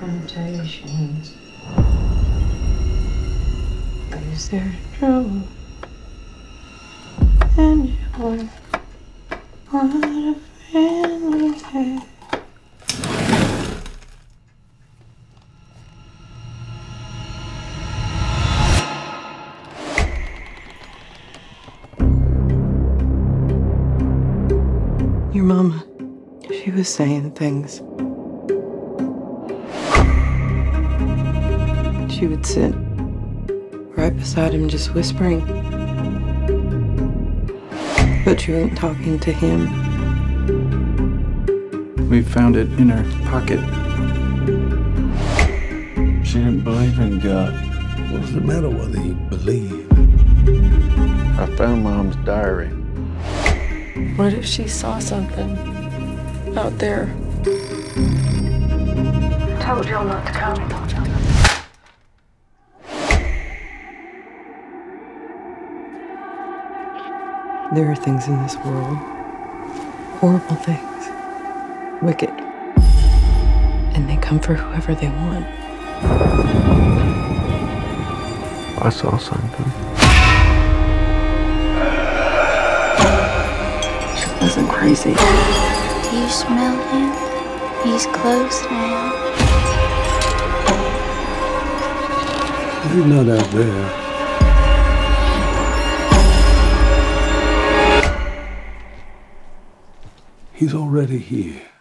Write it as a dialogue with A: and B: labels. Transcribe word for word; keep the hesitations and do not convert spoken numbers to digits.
A: confrontations. Is there trouble? And you're what a family had. Your mama, she was saying things. She would sit right beside him just whispering. But she wasn't talking to him.
B: We found it in her pocket. She didn't believe in God.
C: What's the matter whether you believe?
B: I found Mom's diary.
A: What if she saw something out there? I told y'all not to come. There are things in this world, horrible things, wicked, and they come for whoever they want.
B: I saw something.
A: She wasn't crazy.
D: Do you smell him? He's close now.
C: He's not out there. He's already here.